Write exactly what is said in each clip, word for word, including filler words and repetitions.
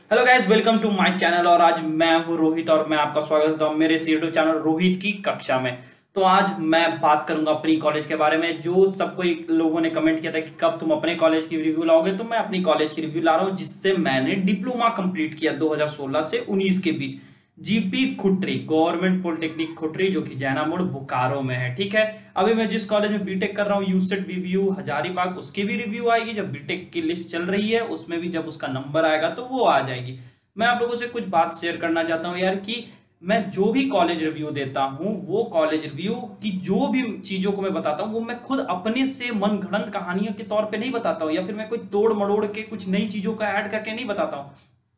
Hello guys, welcome to my channel. और आज मैं हूं रोहित और मैं आपका स्वागत करता हूं मेरे इस यूट्यूब चैनल रोहित की कक्षा में। तो आज मैं बात करूंगा अपनी कॉलेज के बारे में। जो सब कोई लोगों ने कमेंट किया था कि कब तुम अपने कॉलेज की रिव्यू लाओगे, तो मैं अपनी कॉलेज की रिव्यू ला रहा हूं, जिससे मैंने डिप्लोमा कंप्लीट किया दो हज़ार सोलह से उन्नीस के बीच। GP Khutri government polytechnic Khutri, जो कि जैना मोड़ बोकारो में है। ठीक है, अभी मैं जिस कॉलेज में बीटेक कर रहा हूँ यूसेट वीवीयू हजारीबाग, उसकी भी रिव्यू आएगी जब बीटेक की लिस्ट चल रही है। उसमें भी जब उसका नंबर आएगा तो वो आ जाएगी। मैं आप लोगों से कुछ बात शेयर करना चाहता हूं यार, कि मैं जो भी कॉलेज रिव्यू देता हूं, वो कॉलेज रिव्यू की जो भी चीजों को मैं बताता हूं, वो मैं खुद अपने से मन गढ़ंत कहानियों के तौर पे नहीं बताता हूं, या फिर मैं कोई तोड़ मड़ोड़ के कुछ नई चीजों का ऐड करके नहीं बताता हूं।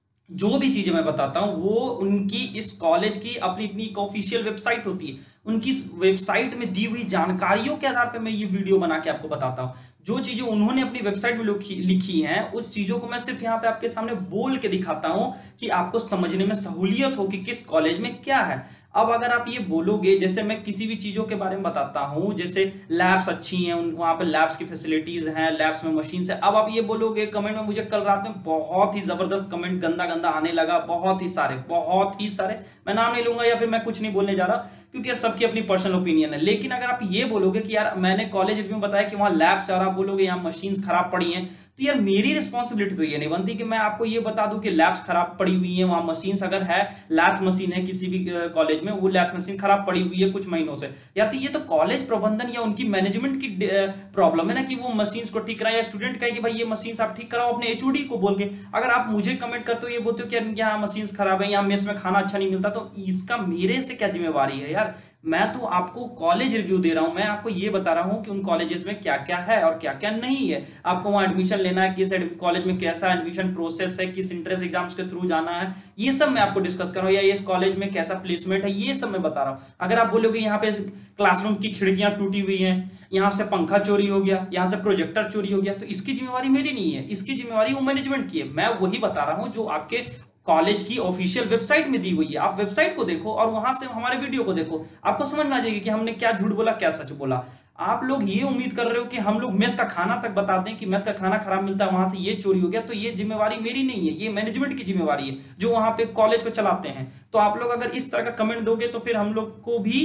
जो भी चीजें मैं बताता हूं वो उनकी इस कॉलेज की अपनी अपनी एक ऑफिशियल वेबसाइट होती है, उनकी वेबसाइट में दी हुई जानकारियों के आधार पर मैं ये वीडियो बना के आपको बताता हूं। जो चीजें उन्होंने अपनी वेबसाइट में लिखी हैं, उस चीजों को मैं सिर्फ यहाँ पे आपके सामने बोल के दिखाता हूं कि आपको समझने में सहूलियत हो कि किस कॉलेज में क्या है। अब अगर आप ये बोलोगे, जैसे मैं किसी भी चीजों के बारे में बताता हूं, जैसे लैब्स अच्छी हैं, वहां पे लैब्स की फैसिलिटीज हैं, लैब्स में मशीन है। अब आप ये बोलोगे कमेंट में, मुझे कल रात में बहुत ही जबरदस्त कमेंट गंदा गंदा आने लगा, बहुत ही सारे बहुत ही सारे। मैं नाम नहीं लूंगा या फिर मैं कुछ नहीं बोलने जा रहा, क्योंकि यार सबकी अपनी पर्सनल ओपिनियन है। लेकिन अगर आप ये बोलोगे कि यार मैंने कॉलेज रिव्यू में बताया कि वहां लैब्स है, और आप बोलोगे यहाँ मशीन्स खराब पड़ी हैं, तो यार मेरी रिस्पॉन्सिबिलिटी तो ये नहीं बनती कि मैं आपको ये बता दूं कि लैब्स खराब पड़ी हुई हैं, वहां मशीन्स अगर है, लैथ मशीन है किसी भी कॉलेज में, वो लैथ मशीन खराब पड़ी हुई है कुछ महीनों से, यार तो ये तो कॉलेज प्रबंधन या उनकी मैनेजमेंट की प्रॉब्लम है ना, कि वो मशीन्स को ठीक कराए, या स्टूडेंट कहे कि भाई ये मशीन्स आप ठीक कराओ अपने एचओडी को बोल के। अगर आप मुझे कमेंट करते हो, ये बोलते हो कि यहाँ मशीन्स खराब है, यहाँ मेस में खाना अच्छा नहीं मिलता, तो इसका मेरे से क्या जिम्मेवारी है यार। मैं तो आपको कॉलेज रिव्यू दे रहा हूं, मैं आपको ये बता रहा हूं कि उन कॉलेजेस में क्या क्या है और क्या क्या नहीं है। आपको वहां एडमिशन लेना है, किस कॉलेज में कैसा एडमिशन प्रोसेस है, किस इंट्रेंस एग्जाम्स के थ्रू जाना है, ये सब मैं आपको डिस्कस कर रहा हूं। या इस कॉलेज में कैसा प्लेसमेंट है, ये सब मैं बता रहा हूं। अगर आप बोलोगे यहाँ पे क्लासरूम की खिड़कियां टूटी हुई हैं, यहाँ से पंखा चोरी हो गया, यहाँ से प्रोजेक्टर चोरी हो गया, तो इसकी जिम्मेवारी मेरी नहीं है, इसकी जिम्मेवारी वो मैनेजमेंट की है। मैं वही बता रहा हूं जो आपके कॉलेज की ऑफिशियल वेबसाइट में दी हुई है। आप वेबसाइट को देखो और वहां से हमारे वीडियो को देखो, आपको समझ में आ जाएगी कि हमने क्या झूठ बोला क्या सच बोला। आप लोग ये उम्मीद कर रहे हो कि हम लोग मेस का खाना तक बता दें कि मेस का खाना खराब मिलता है, वहां से ये चोरी हो गया, तो ये जिम्मेवारी मेरी नहीं है, ये मैनेजमेंट की जिम्मेवारी है जो वहां पे कॉलेज को चलाते हैं। तो आप लोग अगर इस तरह का कमेंट दोगे तो फिर हम लोग को भी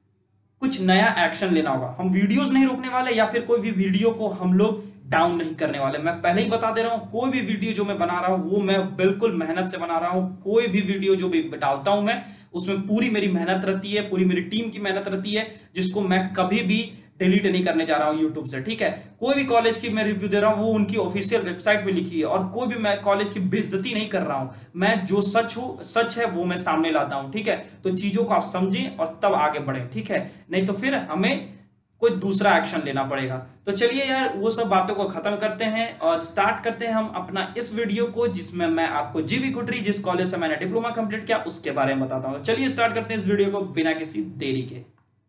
कुछ नया एक्शन लेना होगा। हम वीडियोस नहीं रोकने वाले, या फिर कोई भी वीडियो को हम लोग डाउन नहीं करने वाले। मैं पहले ही बता दे रहा हूं, कोई भी वीडियो जो मैं बना रहा हूं वो मैं बिल्कुल मेहनत से बना रहा हूं। कोई भी वीडियो जो भी डालता हूं मैं, उसमें पूरी मेरी मेहनत रहती है, पूरी मेरी टीम की मेहनत रहती है, जिसको मैं कभी भी डिलीट नहीं करने जा रहा हूं यूट्यूब से। ठीक है, कोई भी कॉलेज की मैं रिव्यू दे रहा हूं वो उनकी ऑफिशियल वेबसाइट में लिखी है, और कोई भी मैं कॉलेज की बेइज्जती नहीं कर रहा हूं। मैं जो सच हूं सच है वो मैं सामने लाता हूं। ठीक है, तो चीजों को आप समझें और तब आगे बढ़ें। ठीक है, नहीं तो फिर हमें कोई दूसरा एक्शन लेना पड़ेगा। तो चलिए यार, वो सब बातों को खत्म करते हैं और स्टार्ट करते हैं हम अपना इस वीडियो को, जिसमें मैं आपको जीबी खुट्री, जिस कॉलेज से मैंने डिप्लोमा कंप्लीट किया, उसके बारे में बताता हूं। तो चलिए स्टार्ट करते हैं इस वीडियो को बिना किसी देरी के।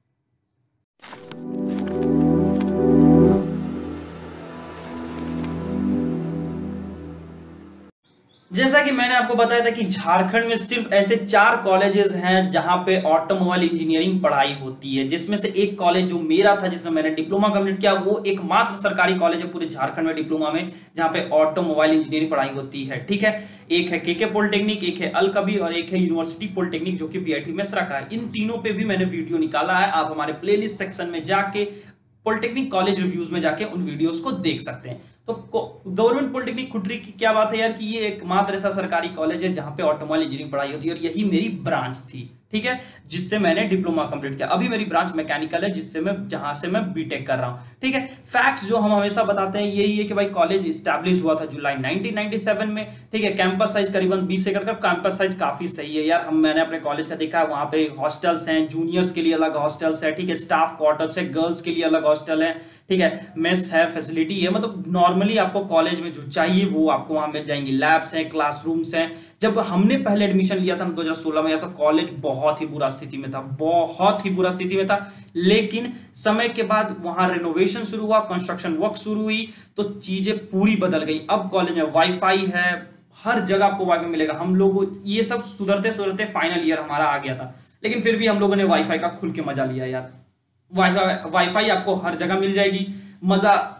जैसा कि मैंने आपको बताया था कि झारखंड में सिर्फ ऐसे चार कॉलेजेस हैं जहां पे ऑटोमोबाइल इंजीनियरिंग पढ़ाई होती है, जिसमें से एक कॉलेज जो मेरा था, जिसमें मैंने डिप्लोमा कंप्लीट किया, वो एकमात्र सरकारी कॉलेज है पूरे झारखंड में डिप्लोमा में जहां पे ऑटोमोबाइल इंजीनियरिंग पढ़ाई होती है। ठीक है, एक है केके पॉलिटेक्निक, एक है अल कबीर, और एक है यूनिवर्सिटी पॉलिटेक्निक जो कि बीआईटी मेसरा का है। इन तीनों पे भी मैंने वीडियो निकाला है, आप हमारे प्लेलिस्ट सेक्शन में जाके पॉलिटेक्निक कॉलेज रिव्यूज में जाके उन वीडियोस को देख सकते हैं। तो गवर्नमेंट पॉलिटेक्निक खुट्री की क्या बात है यार, कि ये एकमात्र ऐसा सरकारी कॉलेज है जहां पे ऑटोमोबाइल इंजीनियरिंग पढ़ाई होती है, और यही मेरी ब्रांच थी। ठीक है, जिससे मैंने डिप्लोमा कंप्लीट किया। अभी मेरी ब्रांच मैकेनिकल है, जिससे मैं जहां से मैं बीटेक कर रहा हूं। ठीक है, फैक्ट्स जो हम हमेशा बताते हैं यही है कि भाई कॉलेज एस्टैब्लिश हुआ था जुलाई नाइनटीन नाइंटी सेवन में। ठीक है, कैंपस साइज करीबन बीस एकड़ का, कैंपस साइज काफी सही है यार। हम मैंने अपने कॉलेज का देखा है, वहां पे हॉस्टल्स हैं, जूनियर्स के लिए अलग हॉस्टल्स है, ठीक है, स्टाफ क्वार्टर्स है, गर्ल्स के लिए अलग हॉस्टल है, ठीक है, मेस है, फैसिलिटी है, मतलब नॉर्मली आपको कॉलेज में जो चाहिए वो आपको वहां मिल जाएंगी। लैब्स हैं, क्लासरूम्स हैं। जब हमने पहले एडमिशन लिया था दो हज़ार सोलह में यार, तो कॉलेज बहुत ही बुरा स्थिति में था, बहुत ही बुरा स्थिति में था। लेकिन समय के बाद वहां रिनोवेशन शुरू हुआ, कंस्ट्रक्शन वर्क शुरू हुई, तो चीजें पूरी बदल गई। अब कॉलेज में वाईफाई है, हर जगह आपको वाईफाई मिलेगा। हम लोग ये सब सुधरते सुधरते फाइनल ईयर हमारा आ गया था, लेकिन फिर भी हम लोगों ने वाईफाई का खुल के मजा लिया यार। वाईफाई वाईफाई आपको हर जगह मिल जाएगी, मजा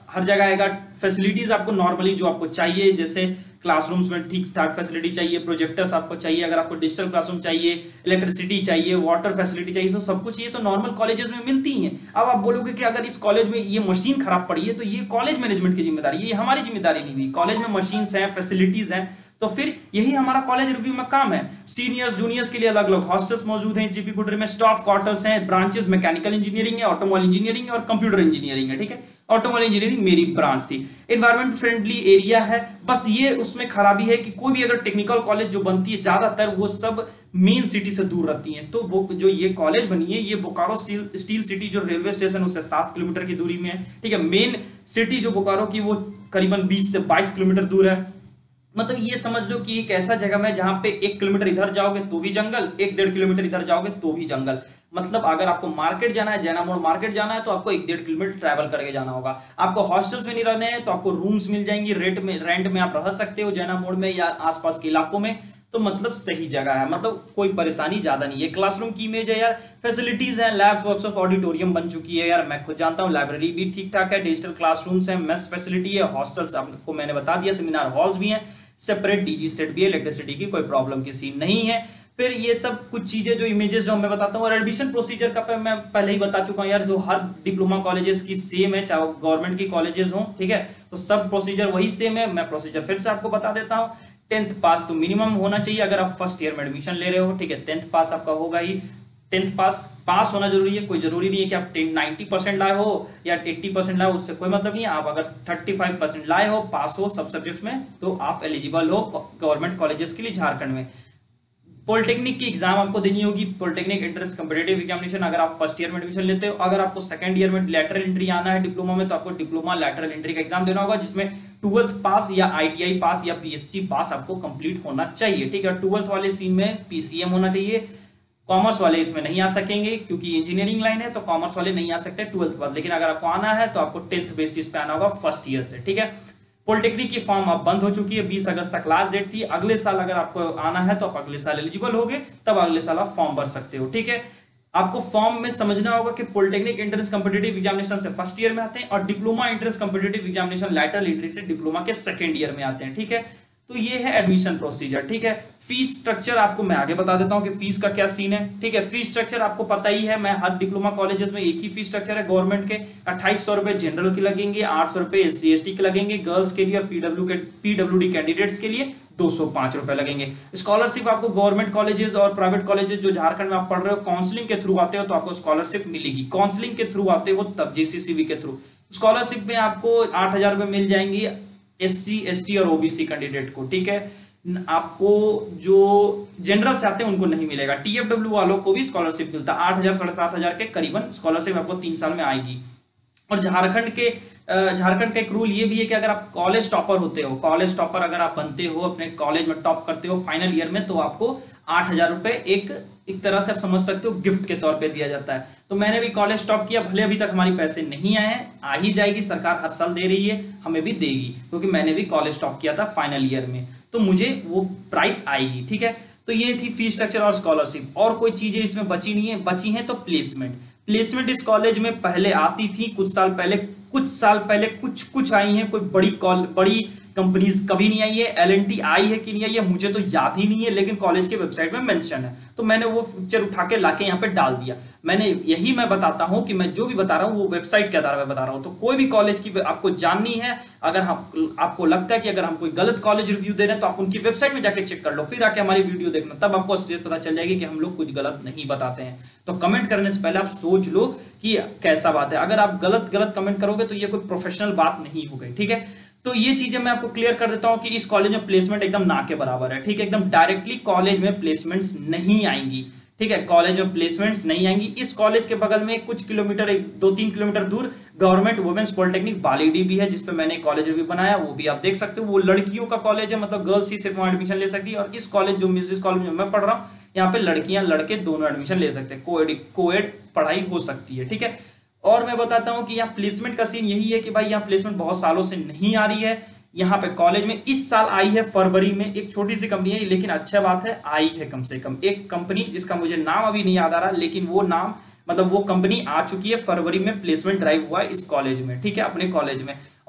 हर जगह आएगा। फैसिलिटीज आपको नॉर्मली जो आपको चाहिए, जैसे क्लासरूम्स में ठीक ठाक फैसिलिटी चाहिए, प्रोजेक्टर्स आपको चाहिए, अगर आपको डिजिटल क्लासरूम चाहिए, इलेक्ट्रिसिटी चाहिए, वाटर फैसिलिटी चाहिए, तो सब कुछ ये तो नॉर्मल कॉलेजेस में मिलती हैं। अब आप बोलोगे कि अगर इस कॉलेज में ये मशीन खराब पड़ी है तो ये कॉलेज मैनेजमेंट की जिम्मेदारी है, ये हमारी जिम्मेदारी नहीं हुई। कॉलेज में मशीन्स हैं, फैसिलिटीज हैं, तो फिर यही हमारा कॉलेज रिव्यू में काम है। सीनियर्स जूनियर्स के लिए अलग अलग हॉस्टल्स मौजूद हैं जीपी कुटरी में, स्टाफ क्वार्टर्स हैं, ब्रांचेस मैकेनिकल इंजीनियरिंग है, ऑटोमोबाइल इंजीनियरिंग है और कंप्यूटर इंजीनियरिंग है। ठीक है, ऑटोमोबाइल इंजीनियरिंग मेरी ब्रांच थी। एनवायरमेंट फ्रेंडली एरिया है, बस ये उसमें खराबी है कि कोई भी अगर टेक्निकल कॉलेज जो बनती है ज्यादातर वो सब मेन सिटी से दूर रहती हैं। तो वो जो ये कॉलेज बनी है ये बोकारो स्टील सिटी जो रेलवे स्टेशन उससे सात किलोमीटर की दूरी में है। ठीक है, मेन सिटी जो बोकारो की वो करीबन बीस से बाईस किलोमीटर दूर है। मतलब ये समझ लो कि एक ऐसा जगह में जहां पे एक किलोमीटर इधर जाओगे तो भी जंगल, एक डेढ़ किलोमीटर इधर जाओगे तो भी जंगल। मतलब अगर आपको मार्केट जाना है, जैना मोड़ मार्केट जाना है, तो आपको एक डेढ़ किलोमीटर ट्रैवल करके जाना होगा। आपको हॉस्टल्स में नहीं रहने हैं तो आपको रूम्स मिल जाएंगी, रेंट में रेंट में आप रह सकते हो जैना मोड़ में या आसपास के इलाकों में। तो मतलब सही जगह है, मतलब कोई परेशानी ज्यादा नहीं है। क्लासरूम की इमेज है यार, फैसिलिटीज है, लैब्स वर्कशॉप ऑडिटोरियम बन चुकी है यार, मैं खुद जानता हूँ। लाइब्रेरी भी ठीक ठाक है, डिजिटल क्लासरूम्स है, मेस फैसिलिटी है, हॉस्टल्स आपको मैंने बता दिया, सेमिनार हॉल्स भी हैं, सेपरेट डीजी सेट भी है, इलेक्ट्रिसिटी की कोई प्रॉब्लम की सीन नहीं है। फिर ये सब कुछ चीजें जो इमेजेस जो मैं बताता हूँ, और एडमिशन प्रोसीजर का मैं पहले ही बता चुका हूँ यार, जो हर डिप्लोमा कॉलेजेस की सेम है, चाहे गवर्नमेंट की कॉलेजेस हों। ठीक है, तो सब प्रोसीजर वही सेम है। मैं प्रोसीजर फिर से आपको बता देता हूँ। टेंथ पास तो मिनिमम होना चाहिए अगर आप फर्स्ट ईयर में एडमिशन ले रहे हो। ठीक है, टेंथ पास आपका होगा ही, टेंथ पास पास होना जरूरी है। कोई जरूरी नहीं है कि आप नाइंटी परसेंट लाए हो या अस्सी परसेंट लाए हो, उससे कोई मतलब नहीं है। आप अगर पैंतीस परसेंट लाए हो, पास हो सब सब्जेक्ट्स में, तो आप एलिजिबल हो गवर्नमेंट कॉलेजेस के लिए झारखंड में। पॉलिटेक्निक की एग्जाम आपको देनी होगी, पॉलिटेक्निक एंट्रेंस कॉम्पिटिटिव एग्जामिनेशन, अगर आप फर्स्ट ईयर में एडमिशन लेते हो। अगर आपको सेकंड ईयर में लैटरल एंट्री आना है डिप्लोमा में, तो आपको डिप्लोमा लैटरल एंट्री का एग्जाम देना होगा, जिसमें ट्वेल्थ पास या आईटीआई पास या पीएससी पास आपको कंप्लीट होना चाहिए। ठीक है, ट्वेल्थ वाले सीन में पीसीएम होना चाहिए। कॉमर्स वाले इसमें नहीं आ सकेंगे क्योंकि इंजीनियरिंग लाइन है, तो कॉमर्स वाले नहीं आ सकते ट्वेल्थ के बाद। लेकिन अगर आपको आना है तो आपको टेंथ बेसिस पे आना होगा फर्स्ट ईयर से। ठीक है, पॉलिटेक्निक की फॉर्म अब बंद हो चुकी है, बीस अगस्त तक लास्ट डेट थी। अगले साल अगर आपको आना है तो आप अगले साल एलिजिबल होगे, तब अगले साल आप फॉर्म भर सकते हो। ठीक है, आपको फॉर्म में समझना होगा कि पॉलिटेक्निक एंट्रेंस कॉम्पिटिटिव एग्जामिनेशन से फर्स्ट ईयर में आते हैं और diploma entrance competitive examination lateral entry से डिप्लोमा के सेकंड ईयर में आते हैं। ठीक है, तो ये है एडमिशन प्रोसीजर। ठीक है, फीस स्ट्रक्चर आपको मैं आगे बता देता हूं कि फीस का क्या सीन है। ठीक है, फीस स्ट्रक्चर आपको पता ही है, मैं हर डिप्लोमा कॉलेजेस में एक ही फीस स्ट्रक्चर है। गवर्नमेंट के अट्ठाईस सौ रुपए जनरल के लगेंगे, आठ सौ रुपए एस सी एस टी के लगेंगे, गर्ल्स के लिए और पीडब्ल्यू के पीडब्ल्यूडी कैंडिडेट्स के लिए दो सौ पांच रुपए लगेंगे। स्कॉलरशिप आपको गवर्नमेंट कॉलेजेस और प्राइवेट कॉलेजेस जो झारखंड में आप पढ़ रहे हो, काउंसलिंग के थ्रू आते हो तो आपको स्कॉलरशिप मिलेगी। काउंसलिंग के थ्रू आते हो तब जेसीसीबी के थ्रू स्कॉलरशिप में आपको आठ हजार रुपए मिल जाएंगी एस सी एस टी और ओबीसी कैंडिडेट को। ठीक है, आपको जो जनरल से आते हैं उनको नहीं मिलेगा। टीएफडब्ल्यू वालों को भी स्कॉलरशिप मिलता है, आठ हजार साढ़े सात हजार के करीबन स्कॉलरशिप आपको तीन साल में आएगी। और झारखंड के झारखंड का एक रूल ये भी है कि अगर आप कॉलेज टॉपर होते हो, कॉलेज टॉपर अगर आप बनते हो, अपने कॉलेज में टॉप करते हो फाइनल ईयर में, तो आपको आठ हजार रुपए एक एक तरह से आप समझ सकते हो गिफ्ट के तौर पे दिया जाता है। तो मैंने भी कॉलेज टॉप किया, भले अभी तक हमारी पैसे नहीं आए हैं, आ ही जाएगी, सरकार हर साल दे रही है, हमें भी देगी, क्योंकि मैंने भी कॉलेज टॉप किया था फाइनल ईयर में, तो मुझे वो प्राइस आएगी। ठीक है, तो ये थी फीस स्ट्रक्चर और स्कॉलरशिप। और कोई चीजें इसमें बची नहीं है, बची हैं तो प्लेसमेंट। प्लेसमेंट इस कॉलेज में पहले आती थी, कुछ साल पहले कुछ साल पहले कुछ कुछ आई हैं, कोई बड़ी कॉल बड़ी कंपनीज कभी नहीं आई है। एल एन टी आई है कि नहीं आई है मुझे तो याद ही नहीं है, लेकिन कॉलेज के वेबसाइट में मेंशन है, तो मैंने वो पिक्चर उठा के लाके यहाँ पे डाल दिया। मैंने यही मैं बताता हूँ कि मैं जो भी बता रहा हूँ वो वेबसाइट के आधार पर बता रहा हूँ। तो कोई भी कॉलेज की आपको जाननी है, अगर हम आपको लगता है कि अगर हम कोई गलत कॉलेज रिव्यू दे रहे हैं, तो आप उनकी वेबसाइट में जाके चेक कर लो, फिर आके हमारी वीडियो देखना, तब आपको असलियत पता चल जाएगी कि हम लोग कुछ गलत नहीं बताते हैं। तो कमेंट करने से पहले आप सोच लो कि कैसा बात है। अगर आप गलत गलत कमेंट करोगे तो ये कोई प्रोफेशनल बात नहीं हो गई। ठीक है, तो ये चीजें मैं आपको क्लियर कर देता हूं कि इस कॉलेज में प्लेसमेंट एकदम ना के बराबर है। ठीक है, एकदम डायरेक्टली कॉलेज में प्लेसमेंट्स नहीं आएंगी। ठीक है, कॉलेज में प्लेसमेंट्स नहीं आएंगी। इस कॉलेज के बगल में कुछ किलोमीटर एक दो तीन किलोमीटर दूर गवर्नमेंट वुमेन्स पॉलिटेक्निक बालीडी भी है, जिसपे मैंने कॉलेज रिव्यू बनाया, वो भी आप देख सकते हो। वो लड़कियों का कॉलेज है, मतलब गर्ल्स ही सिर्फ वहां एडमिशन ले सकती है। और इस कॉलेज जो जिस कॉलेज में मैं पढ़ रहा हूँ, यहाँ पे लड़कियां लड़के दोनों एडमिशन ले सकते हैं, कोएड कोएड पढ़ाई हो सकती है। ठीक है, और मैं बताता हूँ कि यहाँ प्लेसमेंट का सीन यही है कि भाई यहाँ प्लेसमेंट बहुत सालों से नहीं आ रही है। यहाँ पे कॉलेज में इस साल आई है फरवरी में, एक छोटी सी कंपनी है, लेकिन अच्छा बात है आई है कम से कम एक कंपनी, जिसका मुझे नाम अभी नहीं याद आ रहा, लेकिन वो नाम मतलब वो कंपनी आ चुकी है। फरवरी में प्लेसमेंट ड्राइव हुआ है इस कॉलेज में। ठीक है, अपने कॉलेज में।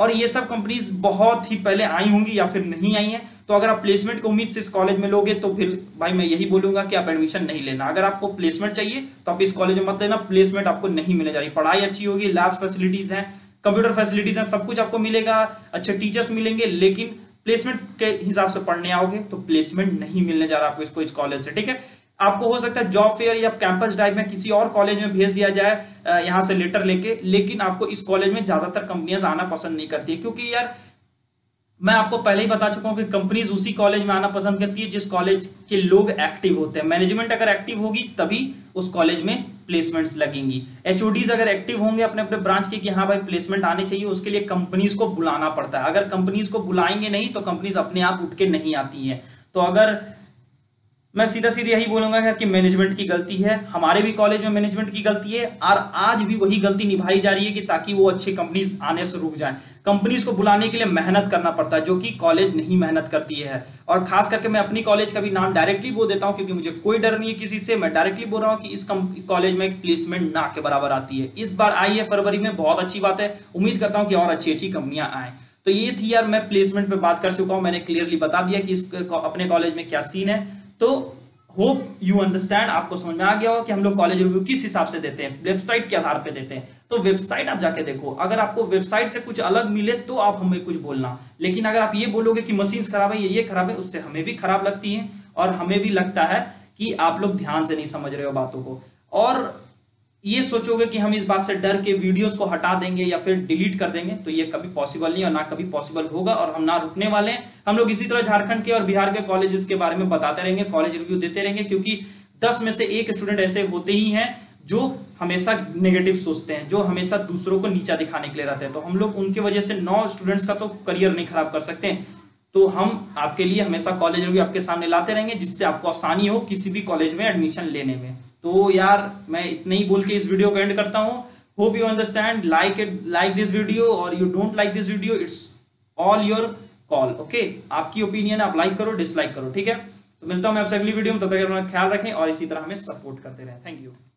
और ये सब कंपनीज बहुत ही पहले आई होंगी या फिर नहीं आई हैं। तो अगर आप प्लेसमेंट की उम्मीद से इस कॉलेज में लोगे तो फिर भाई मैं यही बोलूंगा कि आप एडमिशन नहीं लेना। अगर आपको प्लेसमेंट चाहिए तो आप इस कॉलेज में मत लेना, प्लेसमेंट आपको नहीं मिलने जा रही। पढ़ाई अच्छी होगी, लैब फैसिलिटीज हैं, कंप्यूटर फैसिलिटीज हैं, सब कुछ आपको मिलेगा, अच्छे टीचर्स मिलेंगे, लेकिन प्लेसमेंट के हिसाब से पढ़ने आओगे तो प्लेसमेंट नहीं मिलने जा रहा आपको इसको इस कॉलेज से, ठीक है। आपको हो सकता है जॉब फेयर या कैंपस ड्राइव में किसी और कॉलेज में भेज दिया जाए यहां से लेटर लेके, लेकिन आपको इस कॉलेज में ज्यादातर कंपनियां आना पसंद नहीं करती है, क्योंकि यार मैं आपको पहले ही बता चुका हूं कि कंपनीज उसी कॉलेज में आना पसंद करती है जिस कॉलेज के लोग एक्टिव होते हैं। मैनेजमेंट अगर एक्टिव होगी तभी उस कॉलेज में प्लेसमेंट्स लगेंगी। एचओडीज अगर एक्टिव होंगे अपने अपने ब्रांच के कि हाँ भाई प्लेसमेंट आने चाहिए, उसके लिए कंपनीज को बुलाना पड़ता है। अगर कंपनीज को बुलाएंगे नहीं तो कंपनीज अपने आप उठ के नहीं आती है। तो अगर मैं सीधा सीधा यही बोलूंगा कि मैनेजमेंट की गलती है, हमारे भी कॉलेज में मैनेजमेंट की गलती है, और आज भी वही गलती निभाई जा रही है कि ताकि वो अच्छी कंपनीज आने से रुक जाएं। कंपनीज को बुलाने के लिए मेहनत करना पड़ता है, जो कि कॉलेज नहीं मेहनत करती है। और खास करके मैं अपनी कॉलेज का भी नाम डायरेक्टली बोल देता हूं, क्योंकि मुझे कोई डर नहीं है किसी से। मैं डायरेक्टली बोल रहा हूं कि इस कॉलेज में प्लेसमेंट ना के बराबर आती है। इस बार आई है फरवरी में, बहुत अच्छी बात है, उम्मीद करता हूं कि और अच्छी अच्छी कंपनियां आए। तो ये थी यार, मैं प्लेसमेंट पे बात कर चुका हूं, मैंने क्लियरली बता दिया कि इस अपने कॉलेज में क्या सीन है। तो होप यू अंडरस्टैंड, आपको समझ में आ गया होगा कि हम लोग कॉलेज रिव्यू किस हिसाब से देते हैं, वेबसाइट के आधार पे देते हैं। तो वेबसाइट आप जाके देखो, अगर आपको वेबसाइट से कुछ अलग मिले तो आप हमें कुछ बोलना, लेकिन अगर आप ये बोलोगे कि मशीन्स खराब है, ये ये खराब है, उससे हमें भी खराब लगती है और हमें भी लगता है कि आप लोग ध्यान से नहीं समझ रहे हो बातों को, और ये सोचोगे कि हम इस बात से डर के वीडियोस को हटा देंगे या फिर डिलीट कर देंगे, तो ये कभी पॉसिबल नहीं और ना कभी पॉसिबल होगा, और हम ना रुकने वाले हैं। हम लोग इसी तरह झारखंड के और बिहार के कॉलेजेस के बारे में बताते रहेंगे, कॉलेज रिव्यू देते रहेंगे, क्योंकि दस में से एक स्टूडेंट ऐसे होते ही हैं जो हमेशा नेगेटिव सोचते हैं, जो हमेशा दूसरों को नीचा दिखाने के लिए रहते हैं। तो हम लोग उनकी वजह से नौ स्टूडेंट्स का तो करियर नहीं खराब कर सकते। तो हम आपके लिए हमेशा कॉलेज रिव्यू आपके सामने लाते रहेंगे, जिससे आपको आसानी हो किसी भी कॉलेज में एडमिशन लेने में। तो यार मैं इतना ही बोल के इस वीडियो को एंड करता हूं। Hope you understand, like it, like this video, और you don't like this video, it's all your call, okay. आपकी ओपिनियन, आप लाइक करो डिसलाइक करो, ठीक है। तो मिलता हूं मैं आपसे अगली वीडियो में, तब तक अपना ख्याल रखें और इसी तरह हमें सपोर्ट करते रहें। Thank you.